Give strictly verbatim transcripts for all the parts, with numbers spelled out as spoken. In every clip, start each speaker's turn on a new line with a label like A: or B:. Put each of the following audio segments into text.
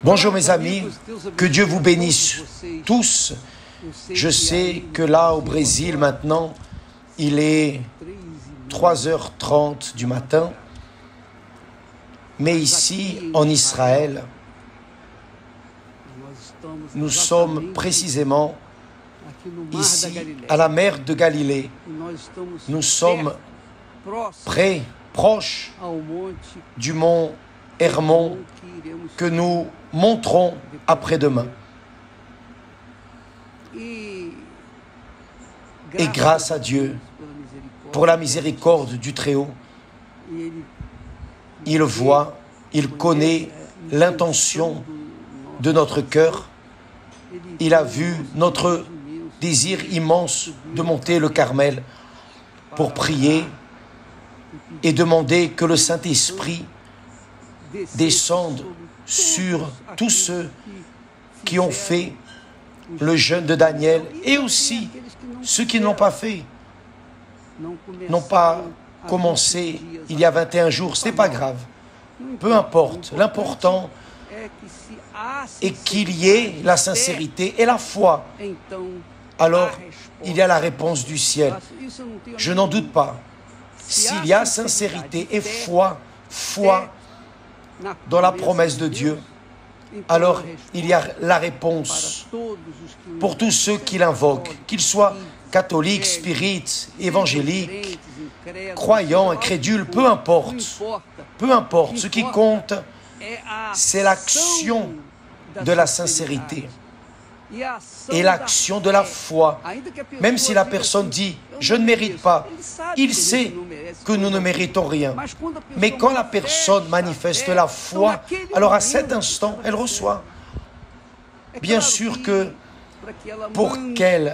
A: Bonjour mes amis, que Dieu vous bénisse tous. Je sais que là au Brésil maintenant, il est trois heures trente du matin, mais ici en Israël, nous sommes précisément ici à la mer de Galilée. Nous sommes près, proches du mont Hermon que nous monterons après-demain. Et grâce à Dieu pour la miséricorde du Très-Haut, il voit, il connaît l'intention de notre cœur. Il a vu notre désir immense de monter le Carmel pour prier et demander que le Saint-Esprit descende sur tous ceux qui ont fait le jeûne de Daniel et aussi ceux qui ne l'ont pas fait, n'ont pas commencé il y a vingt et un jours, ce n'est pas grave. Peu importe, l'important est qu'il y ait la sincérité et la foi. Alors, il y a la réponse du ciel. Je n'en doute pas. S'il y a sincérité et foi, foi dans la promesse de Dieu, alors il y a la réponse pour tous ceux qui l'invoquent, qu'ils soient catholiques, spirites, évangéliques, croyants, incrédules, peu importe, peu importe. Ce qui compte, c'est l'action de la sincérité et l'action de la foi. Même si la personne dit « je ne mérite pas », il sait que nous ne méritons rien. Mais quand la personne manifeste la foi, alors à cet instant, elle reçoit. Bien sûr que pour qu'elle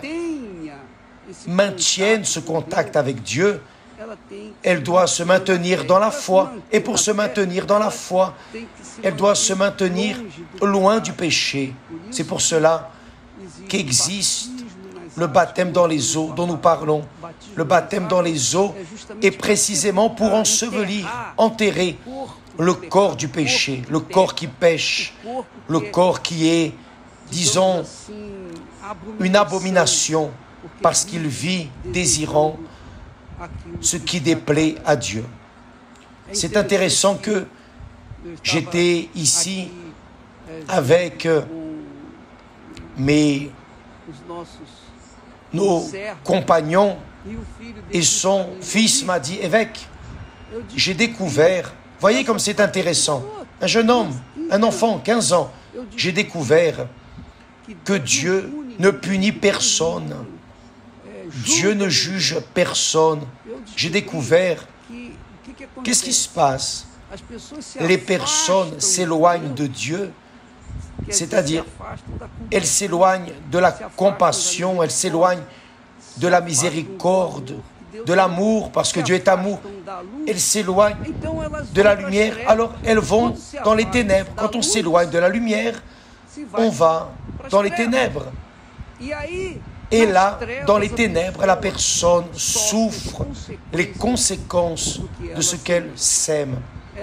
A: maintienne ce contact avec Dieu, elle doit se maintenir dans la foi. Et pour se maintenir dans la foi, elle doit se maintenir loin du péché. C'est pour cela qu'existe le baptême dans les eaux dont nous parlons. Le baptême dans les eaux est précisément pour ensevelir, enterrer le corps du péché, le corps qui pêche, le corps qui est, disons, une abomination parce qu'il vit désirant ce qui déplaît à Dieu. C'est intéressant que j'étais ici avec mes, nos compagnons et son fils m'a dit « Évêque, j'ai découvert, voyez comme c'est intéressant, un jeune homme, un enfant, quinze ans, j'ai découvert que Dieu ne punit personne, Dieu ne juge personne. J'ai découvert, qu'est-ce qui se passe? Les personnes s'éloignent de Dieu, c'est-à-dire, elles s'éloignent de la compassion, elles s'éloignent de la miséricorde, de l'amour, parce que Dieu est amour. Elles s'éloignent de la lumière, alors elles vont dans les ténèbres. Quand on s'éloigne de la lumière, on va dans les ténèbres. Et là, dans les ténèbres, la personne souffre les conséquences de ce qu'elle sème.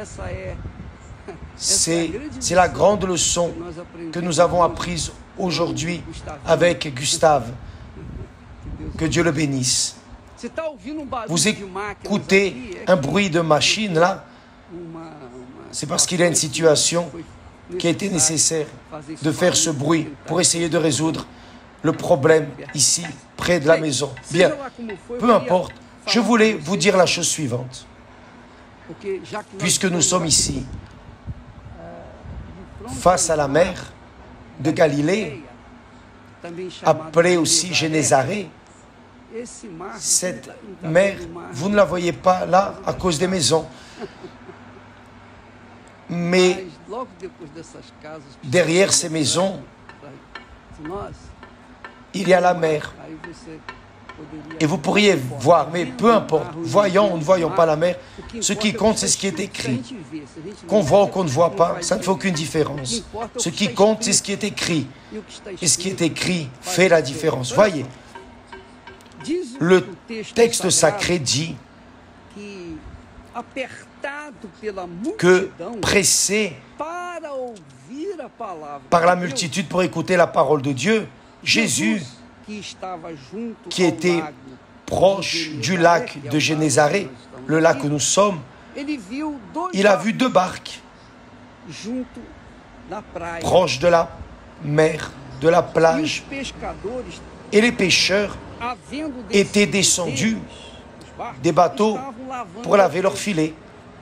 A: C'est, c'est la grande leçon que nous avons apprise aujourd'hui avec Gustave. Que Dieu le bénisse. Vous écoutez un bruit de machine là, c'est parce qu'il y a une situation qui a été nécessaire de faire ce bruit pour essayer de résoudre le problème ici, près de la maison. Bien, peu importe, je voulais vous dire la chose suivante. Puisque nous sommes ici, face à la mer de Galilée, appelée aussi Génézareth, cette mer, vous ne la voyez pas là à cause des maisons. Mais derrière ces maisons, il y a la mer. Et vous pourriez voir, mais peu importe, voyons ou ne voyons pas la mer, ce qui compte, c'est ce qui est écrit. Qu'on voit ou qu'on ne voit pas, ça ne fait aucune différence. Ce qui compte, c'est ce qui est écrit. Et ce qui est écrit fait la différence. Voyez, le texte sacré dit que pressé par la multitude pour écouter la parole de Dieu. Jésus, qui était proche du lac de Génézareth, le lac où nous sommes, il a vu deux barques proches de la mer, de la plage, et les pêcheurs étaient descendus des bateaux pour laver leurs filets.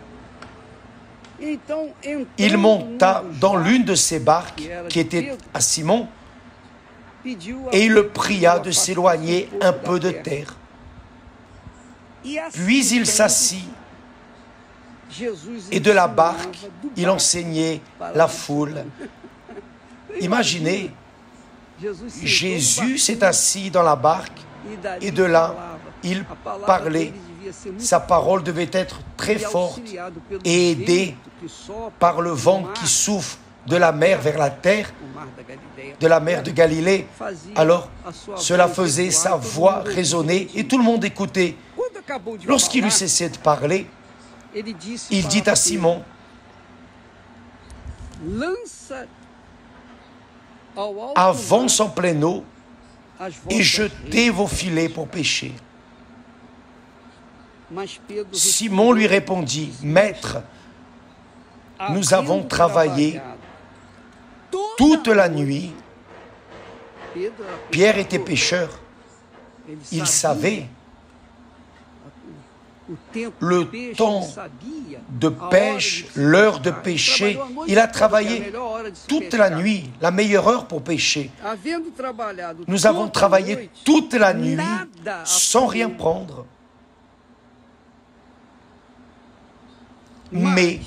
A: Il monta dans l'une de ces barques qui était à Simon et il le pria de s'éloigner un peu de terre. Puis il s'assit et de la barque, il enseignait la foule. Imaginez, Jésus s'est assis dans la barque et de là, il parlait. Sa parole devait être très forte et aidée par le vent qui souffle de la mer vers la terre, de la mer de Galilée. Alors, cela faisait sa voix résonner et tout le monde écoutait. Lorsqu'il eut cessé de parler, il dit à Simon, « Avance en pleine eau et jetez vos filets pour pêcher. » Simon lui répondit, « Maître, nous avons travaillé toute la nuit. » Pierre était pêcheur. Il savait le temps de pêche, l'heure de pêcher. Il a travaillé toute la nuit, la meilleure heure pour pêcher. Nous avons travaillé toute la nuit sans rien prendre. Mais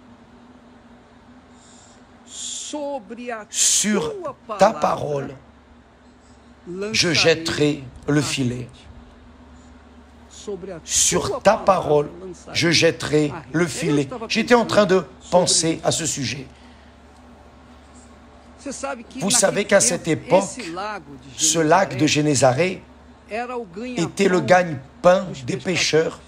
A: sur ta parole, je jetterai le filet. Sur ta parole, je jetterai le filet. J'étais en train de penser à ce sujet. Vous savez qu'à cette époque, ce lac de Génézareth était le gagne-pain des pêcheurs,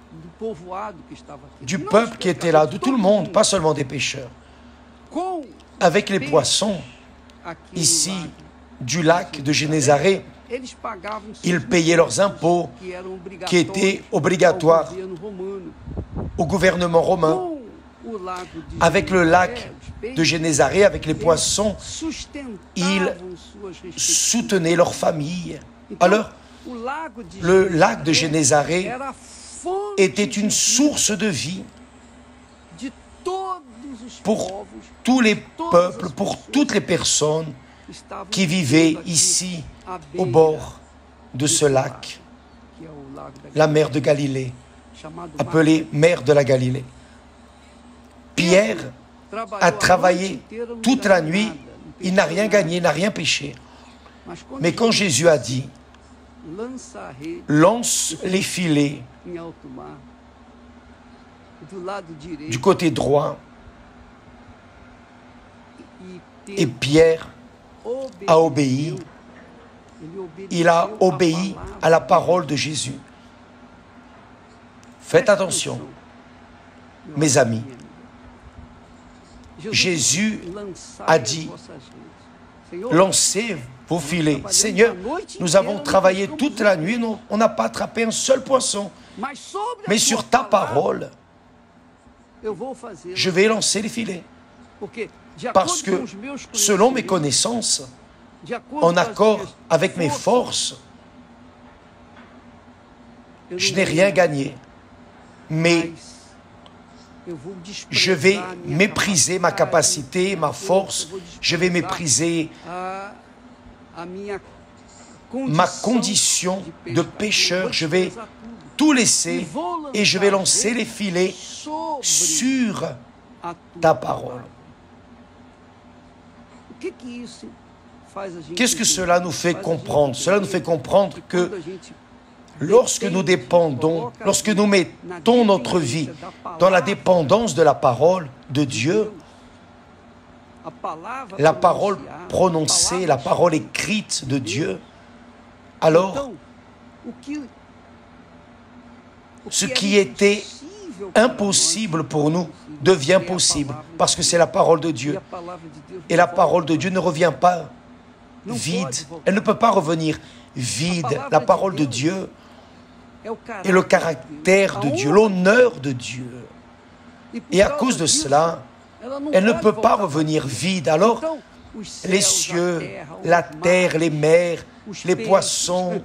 A: du peuple qui était là, de tout le monde, pas seulement des pêcheurs. Avec les poissons, ici, du lac de Génézareth, ils payaient leurs impôts qui étaient obligatoires au gouvernement romain. Avec le lac de Génézareth, avec les poissons, ils soutenaient leur famille. Alors, le lac de Génézareth était une source de vie pour tous les peuples, pour toutes les personnes qui vivaient ici, au bord de ce lac, la mer de Galilée, appelée mer de la Galilée. Pierre a travaillé toute la nuit, il n'a rien gagné, il n'a rien pêché. Mais quand Jésus a dit, lance les filets du côté droit, et Pierre a obéi, il a obéi à la parole de Jésus. Faites attention, mes amis. Jésus a dit, lancez vos filets. Seigneur, nous avons travaillé toute la nuit, nous, on n'a pas attrapé un seul poisson. Mais sur ta parole, je vais lancer les filets. Parce que, selon mes connaissances, en accord avec mes forces, je n'ai rien gagné. Mais je vais mépriser ma capacité, ma force, je vais mépriser ma condition de pécheur, je vais tout laisser et je vais lancer les filets sur ta parole. Qu'est-ce que cela nous fait comprendre? Cela nous fait comprendre que lorsque nous dépendons, lorsque nous mettons notre vie dans la dépendance de la parole de Dieu, la parole prononcée, la parole écrite de Dieu, alors ce qui était impossible pour nous devient possible parce que c'est la parole de Dieu. Et la parole de Dieu ne revient pas vide. Elle ne peut pas revenir vide. La parole de Dieu est le caractère de Dieu, l'honneur de Dieu. Et à cause de cela, elle ne peut pas revenir vide. Alors, les cieux, la terre, les mers, les poissons,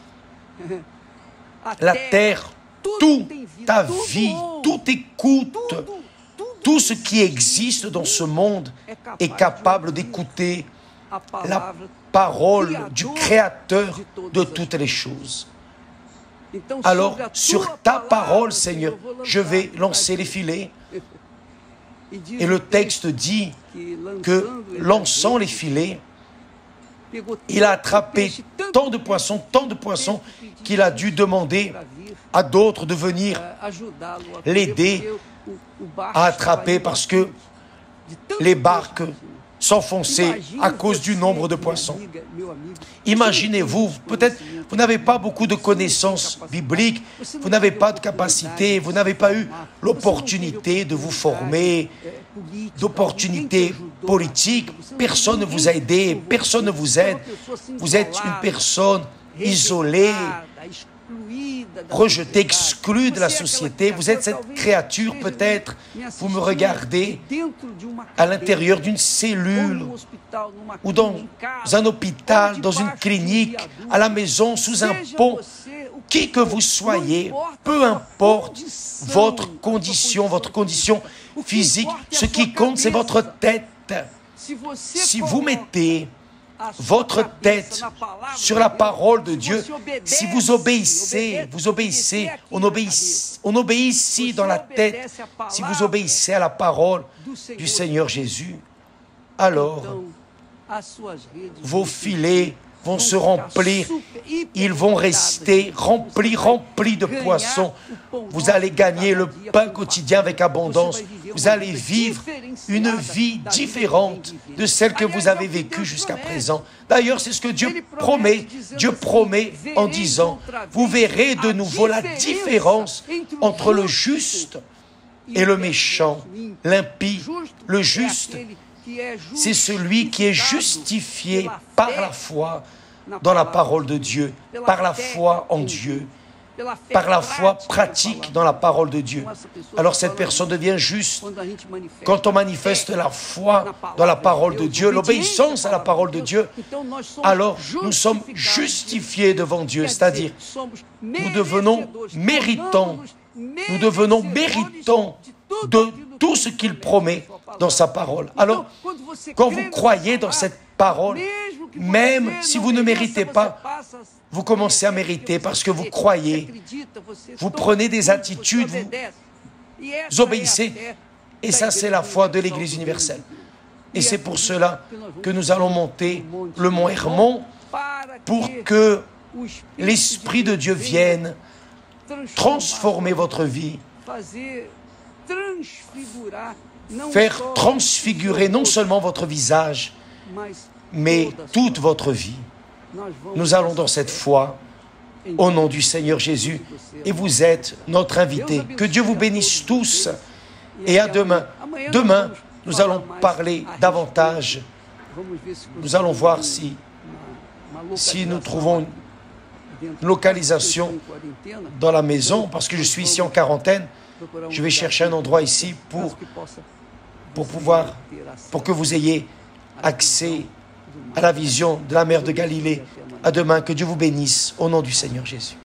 A: la terre, tout ta vie, tout écoute, tout ce qui existe dans ce monde est capable d'écouter la parole du Créateur de toutes les choses. Alors, sur ta parole, Seigneur, je vais lancer les filets. Et le texte dit que, lançant les filets, il a attrapé tant de poissons, tant de poissons, qu'il a dû demander à d'autres de venir l'aider à attraper parce que les barques s'enfonçaient à cause du nombre de poissons. Imaginez-vous, peut-être vous n'avez pas beaucoup de connaissances bibliques, vous n'avez pas de capacité, vous n'avez pas eu l'opportunité de vous former, d'opportunités politiques, personne ne vous a aidé, personne ne vous aide, vous êtes une personne isolée, rejeté, exclu de la société. Vous êtes cette créature, peut-être, vous me regardez à l'intérieur d'une cellule ou dans un hôpital, dans une clinique, à la maison, sous un pont. Qui que vous soyez, peu importe votre condition, votre condition physique, ce qui compte, c'est votre tête. Si vous mettez votre tête sur la parole de Dieu, si vous obéissez, vous obéissez, on obéit, on obéit ici dans la tête, si vous obéissez à la parole du Seigneur Jésus, alors vos filets vont se remplir, ils vont rester remplis, remplis de poissons. Vous allez gagner le pain quotidien avec abondance. Vous allez vivre une vie différente de celle que vous avez vécue jusqu'à présent. D'ailleurs, c'est ce que Dieu promet. Dieu promet en disant, vous verrez de nouveau la différence entre le juste et le méchant, l'impie. Le juste, c'est celui qui est justifié par la foi dans la parole de Dieu, par la foi en Dieu, par la foi pratique dans la parole de Dieu. Alors cette personne devient juste quand on manifeste la foi dans la parole de Dieu, l'obéissance à la parole de Dieu. Alors nous sommes justifiés devant Dieu, c'est-à-dire nous devenons méritants, nous devenons méritants de tout ce qu'il promet dans sa parole. Alors, quand vous croyez dans cette parole, même si vous ne méritez pas, vous commencez à mériter parce que vous croyez, vous prenez des attitudes, vous obéissez. Et ça, c'est la foi de l'Église universelle. Et c'est pour cela que nous allons monter le mont Hermon pour que l'Esprit de Dieu vienne transformer votre vie, faire transfigurer non seulement votre visage, mais toute votre vie. Nous allons dans cette foi, au nom du Seigneur Jésus, et vous êtes notre invité. Que Dieu vous bénisse tous, et à demain. Demain, nous allons parler davantage. Nous allons voir si, si nous trouvons une localisation dans la maison, parce que je suis ici en quarantaine. Je vais chercher un endroit ici pour, pour pouvoir, pour que vous ayez accès à la vision de la mer de Galilée. À demain, que Dieu vous bénisse au nom du Seigneur Jésus.